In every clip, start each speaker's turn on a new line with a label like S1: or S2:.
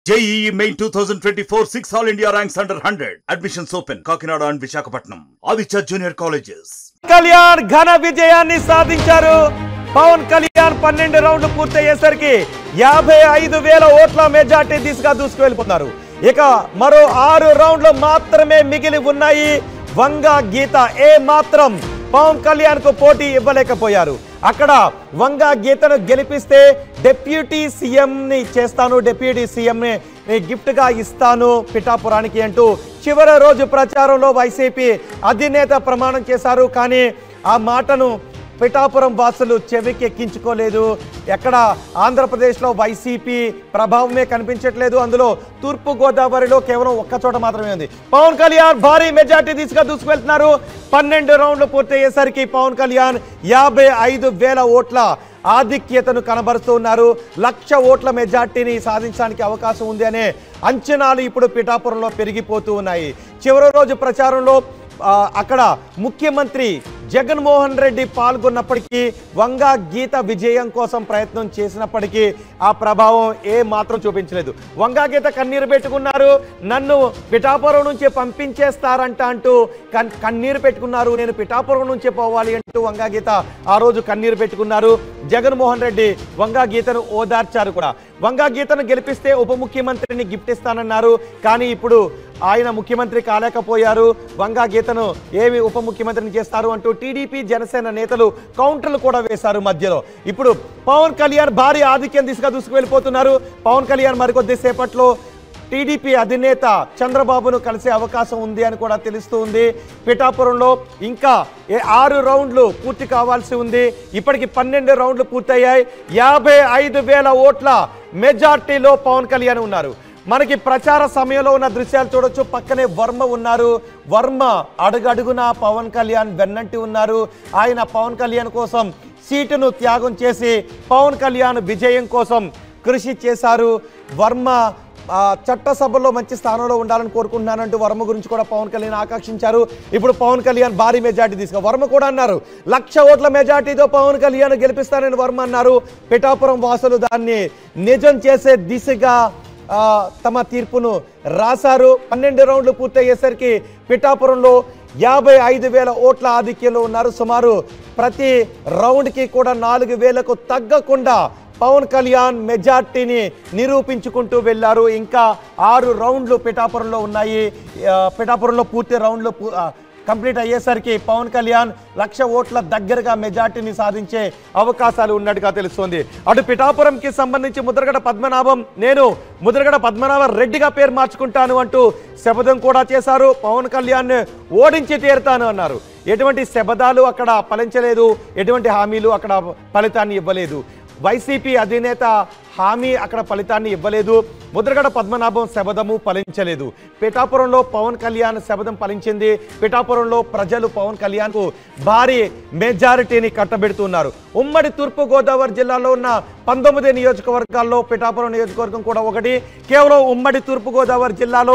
S1: JEE Main 2024 6 All India ranks under 100. Admissions open. Kakinada and Visakhapatnam. Aditya Junior Colleges.
S2: Kalyan ఘన విజయాన్ని సాధించారు. పవన్ కళ్యాణ్ 12 రౌండ్లు పూర్తయ్యేసరికి 55,000 ఓట్ల మెజార్టీ దిశగా దూసుకువెళ్తున్నారు. ఇక మరో 6 రౌండ్లు మాత్రమే మిగిలి ఉన్నాయి. వంగ గీత ఏ మాత్రం పవన్ కళ్యాణ్ కు పోటీ ఇవ్వలేకపోయారు. అక్కడ వంగ గీతను గెలిపిస్తే డిప్యూటీ సీఎం ని చేస్తాను, డిప్యూటీ సీఎం ని గిఫ్ట్ గా ఇస్తాను పిఠాపురానికి అంటూ చివరి రోజు ప్రచారంలో వైసీపీ అధినేత ప్రమాణం చేశారు. కానీ ఆ మాటను పిఠాపురం వాసులు చెవికెక్కించుకోలేదు. ఎక్కడ ఆంధ్రప్రదేశ్లో వైసీపీ ప్రభావమే కనిపించట్లేదు. అందులో తూర్పు గోదావరిలో కేవలం ఒక్క చోట మాత్రమే ఉంది. పవన్ కళ్యాణ్ భారీ మెజార్టీ దిశగా దూసుకువెళ్తున్నారు. 12 రౌండ్లు పూర్తయ్యేసరికి పవన్ కళ్యాణ్ 55,000 ఓట్ల ఆధిక్యతను కనబరుస్తూ ఉన్నారు. 1,00,000 ఓట్ల మెజార్టీని సాధించడానికి అవకాశం ఉంది అనే అంచనాలు ఇప్పుడు పిఠాపురంలో పెరిగిపోతూ ఉన్నాయి. చివరి రోజు ప్రచారంలో అక్కడ ముఖ్యమంత్రి జగన్మోహన్ రెడ్డి పాల్గొన్నప్పటికీ వంగ గీత విజయం కోసం ప్రయత్నం చేసినప్పటికీ ఆ ప్రభావం ఏ మాత్రం చూపించలేదు. వంగ గీత కన్నీరు పెట్టుకున్నారు. నన్ను పిఠాపురం నుంచి పంపించేస్తారంట అంటూ కన్నీరు పెట్టుకున్నారు. నేను పిఠాపురం నుంచి పోవాలి అంటూ వంగ గీత ఆ రోజు కన్నీరు పెట్టుకున్నారు. జగన్మోహన్ రెడ్డి వంగ గీతను ఓదార్చారు కూడా. వంగ గీతను గెలిపిస్తే ఉప ముఖ్యమంత్రిని గిఫ్ట్ ఇస్తానన్నారు. కానీ ఇప్పుడు ఆయన ముఖ్యమంత్రి కాలేకపోయారు. వంగ గీతను ఏమి ఉప ముఖ్యమంత్రిని చేస్తారు అంటూ టీడీపీ జనసేన నేతలు కౌంటర్లు కూడా వేశారు మధ్యలో. ఇప్పుడు పవన్ కళ్యాణ్ భారీ ఆధిక్యం దిశగా దూసుకువెళ్ళిపోతున్నారు. పవన్ కళ్యాణ్ మరికొద్ది సేపట్లో టీడీపీ అధినేత చంద్రబాబును కలిసే అవకాశం ఉంది అని కూడా తెలుస్తూ ఉంది. పిఠాపురంలో ఇంకా 6 రౌండ్లు పూర్తి కావాల్సి ఉంది. ఇప్పటికి 12 రౌండ్లు పూర్తయ్యాయి. 55,000 ఓట్ల మెజార్టీలో పవన్ కళ్యాణ్ ఉన్నారు. మనకి ప్రచార సమయంలో ఉన్న దృశ్యాలు చూడొచ్చు. పక్కనే వర్మ ఉన్నారు. వర్మ అడుగడుగునా పవన్ కళ్యాణ్ వెన్నంటి ఉన్నారు. ఆయన పవన్ కళ్యాణ్ కోసం సీటును త్యాగం చేసి పవన్ కళ్యాణ్ విజయం కోసం కృషి చేశారు. వర్మ చట్టసభలో మంచి స్థానంలో ఉండాలని కోరుకుంటున్నానంటూ వర్మ గురించి కూడా పవన్ కళ్యాణ్ ఆకాంక్షించారు. ఇప్పుడు పవన్ కళ్యాణ్ భారీ మెజార్టీ తీసుకు వర్మ కూడా అన్నారు 1,00,000 ఓట్ల మెజార్టీతో పవన్ కళ్యాణ్ గెలిపిస్తానని వర్మ అన్నారు. పిఠాపురం వాసులు దాన్ని నిజం చేసే దిశగా తమ తీర్పును రాశారు. 12 రౌండ్లు పూర్తయ్యేసరికి పిఠాపురంలో 55,000 ఓట్ల ఆధిక్యంలో ఉన్నారు. సుమారు ప్రతి రౌండ్కి కూడా 4,000కు తగ్గకుండా పవన్ కళ్యాణ్ మెజార్టీని నిరూపించుకుంటూ వెళ్ళారు. ఇంకా 6 రౌండ్లు పిఠాపురంలో ఉన్నాయి. పిఠాపురంలో పూర్తి రౌండ్లు కంప్లీట్ అయ్యేసరికి పవన్ కళ్యాణ్ 1,00,000 ఓట్ల దగ్గరగా మెజార్టీని సాధించే అవకాశాలు ఉన్నట్టుగా తెలుస్తోంది. అటు పిఠాపురంకి సంబంధించి ముద్రగడ పద్మనాభం నేను ముద్రగడ పద్మనాభ రెడ్డిగా పేరు మార్చుకుంటాను అంటూ శపథం కూడా చేశారు. పవన్ కళ్యాణ్ ఓడించి తీరుతాను అన్నారు. ఎటువంటి శపథాలు అక్కడ ఫలించలేదు. ఎటువంటి హామీలు అక్కడ ఫలితాన్ని ఇవ్వలేదు. వైసీపీ అధినేత హామీ అక్కడ ఫలితాన్ని ఇవ్వలేదు. ముద్రగడ పద్మనాభం శబదము ఫలించలేదు. పిఠాపురంలో పవన్ కళ్యాణ్ శబదం ఫలించింది. పిఠాపురంలో ప్రజలు పవన్ కళ్యాణ్కు భారీ మెజారిటీని కట్టబెడుతున్నారు. ఉమ్మడి తూర్పు గోదావరి జిల్లాలో ఉన్న 19 నియోజకవర్గాల్లో పిఠాపురం నియోజకవర్గం కూడా ఒకటి. కేవలం ఉమ్మడి తూర్పు గోదావరి జిల్లాలో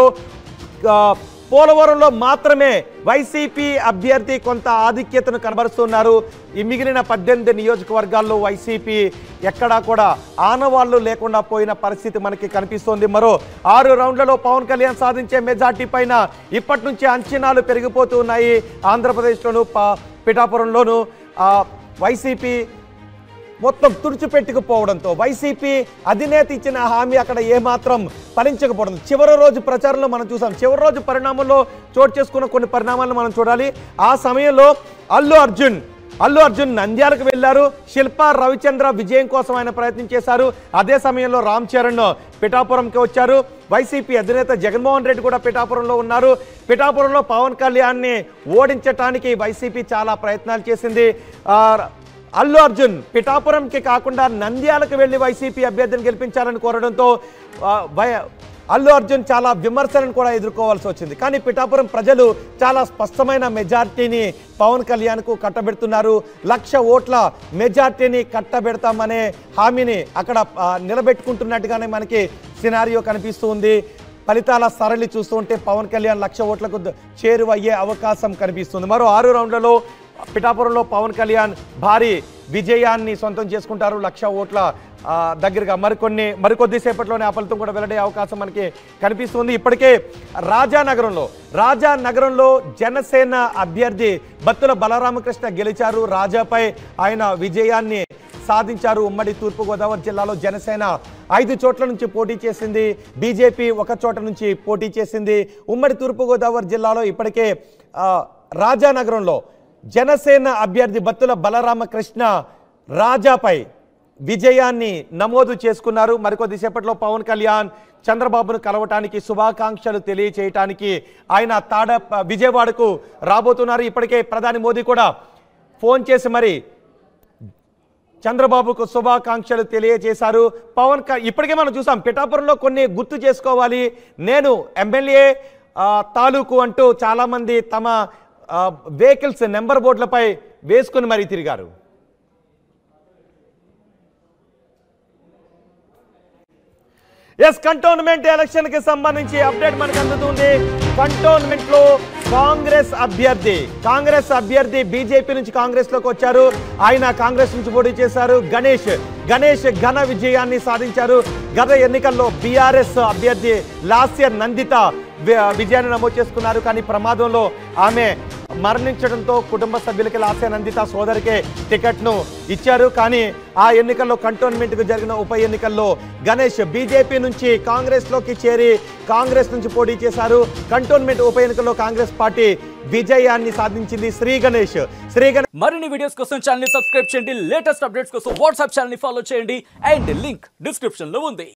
S2: పోలవరంలో మాత్రమే వైసీపీ అభ్యర్థి కొంత ఆధిక్యతను కనబరుస్తున్నారు. ఈ మిగిలిన 18 నియోజకవర్గాల్లో వైసీపీ ఎక్కడా కూడా ఆనవాళ్లు లేకుండా పోయిన పరిస్థితి మనకి కనిపిస్తోంది. మరో 6 రౌండ్లలో పవన్ కళ్యాణ్ సాధించే మెజార్టీ పైన ఇప్పటి నుంచి అంచనాలు పెరిగిపోతూ ఉన్నాయి. ఆంధ్రప్రదేశ్లోను పిఠాపురంలోను వైసీపీ మొత్తం తుడిచిపెట్టుకుపోవడంతో వైసీపీ అధినేత ఇచ్చిన హామీ అక్కడ ఏమాత్రం ఫలించకపోవడం చివరి రోజు ప్రచారంలో మనం చూసాం. చివరి రోజు పరిణామంలో చోటు చేసుకున్న కొన్ని పరిణామాలను మనం చూడాలి. ఆ సమయంలో అల్లు అర్జున్ నంద్యాలకు వెళ్లారు. శిల్పా రవిచంద్ర విజయం కోసం ఆయన ప్రయత్నం చేశారు. అదే సమయంలో రామ్ చరణ్ పిఠాపురంకి వచ్చారు. వైసీపీ అధినేత జగన్మోహన్ రెడ్డి కూడా పిఠాపురంలో ఉన్నారు. పిఠాపురంలో పవన్ కళ్యాణ్ని ఓడించడానికి వైసీపీ చాలా ప్రయత్నాలు చేసింది. అల్లు అర్జున్ పిఠాపురంకి కాకుండా నంద్యాలకు వెళ్లి వైసీపీ అభ్యర్థిని గెలిపించాలని కోరడంతో అల్లు అర్జున్ చాలా విమర్శలను కూడా ఎదుర్కోవాల్సి వచ్చింది. కానీ పిఠాపురం ప్రజలు చాలా స్పష్టమైన మెజార్టీని పవన్ కళ్యాణ్కు కట్టబెడుతున్నారు. 1,00,000 ఓట్ల మెజార్టీని కట్టబెడతామనే హామీని అక్కడ నిలబెట్టుకుంటున్నట్టుగానే మనకి సినారియో కనిపిస్తూ ఉంది. ఫలితాల సరళి చూస్తుంటే పవన్ కళ్యాణ్ 1,00,000 ఓట్లకు చేరువయ్యే అవకాశం కనిపిస్తుంది. మరో 6 రౌండ్లలో పిఠాపురంలో పవన్ కళ్యాణ్ భారీ విజయాన్ని సొంతం చేసుకుంటారు. 1,00,000 ఓట్ల దగ్గరగా మరికొద్ది సేపట్లోనే ఆ ఫలితం కూడా వెల్లడే అవకాశం మనకి కనిపిస్తుంది. ఇప్పటికే రాజానగరంలో జనసేన అభ్యర్థి బత్తుల బలరామకృష్ణ గెలిచారు. రాజాపై ఆయన విజయాన్ని సాధించారు. ఉమ్మడి తూర్పుగోదావరి జిల్లాలో జనసేన 5 చోట్ల నుంచి పోటీ చేసింది, బీజేపీ 1 చోట నుంచి పోటీ చేసింది. ఉమ్మడి తూర్పుగోదావరి జిల్లాలో ఇప్పటికే రాజానగరంలో జనసేన అభ్యర్థి బత్తుల బలరామకృష్ణ రాజాపై విజయాన్ని నమోదు చేసుకున్నారు. మరికొద్ది సేపట్లో పవన్ కళ్యాణ్ చంద్రబాబును కలవటానికి శుభాకాంక్షలు తెలియచేయటానికి ఆయన విజయవాడకు రాబోతున్నారు. ఇప్పటికే ప్రధాని మోదీ కూడా ఫోన్ చేసి మరి చంద్రబాబుకు శుభాకాంక్షలు తెలియజేశారు. ఇప్పటికే మనం చూసాం పిఠాపురంలో కొన్ని గుర్తు చేసుకోవాలి, నేను ఎమ్మెల్యే తాలూకు అంటూ చాలామంది తమ వెహికల్స్ నెంబర్ బోర్డులపై వేసుకుని మరీ తిరిగారు. కంటోన్మెంట్ ఎలక్షన్ కి సంబంధించి అప్డేట్ మనకు అందుతుంది. కంటోన్మెంట్ లో కాంగ్రెస్ అభ్యర్థి బీజేపీ నుంచి కాంగ్రెస్ లోకి వచ్చారు. ఆయన కాంగ్రెస్ నుంచి పోటీ చేశారు. గణేష్ ఘన విజయాన్ని సాధించారు. గత ఎన్నికల్లో బీఆర్ఎస్ అభ్యర్థి లాస్య నందిత విజయాన్ని నమోదు చేసుకున్నారు. కానీ ప్రమాదంలో ఆమె మరణించడంతో కుటుంబ సభ్యులకి లాస్య నందిత సోదరికే టికెట్ను ఇచ్చారు. కానీ ఆ ఎన్నికల్లో కంటోన్మెంట్కు జరిగిన ఉప ఎన్నికల్లో గణేష్ బీజేపీ నుంచి కాంగ్రెస్లోకి చేరి కాంగ్రెస్ నుంచి పోటీ చేశారు. కంటోన్మెంట్ ఉప ఎన్నికల్లో కాంగ్రెస్ పార్టీ విజయాన్ని సాధించింది. శ్రీ గణేష్
S3: మరిన్ని వీడియోస్ కోసం ఛానల్ ని సబ్స్క్రైబ్ చేయండి. లేటెస్ట్ అప్డేట్స్ కోసం వాట్సాప్ ఛానల్ ని ఫాలో చేయండి. అండ్ లింక్ డిస్క్రిప్షన్ లో ఉంది.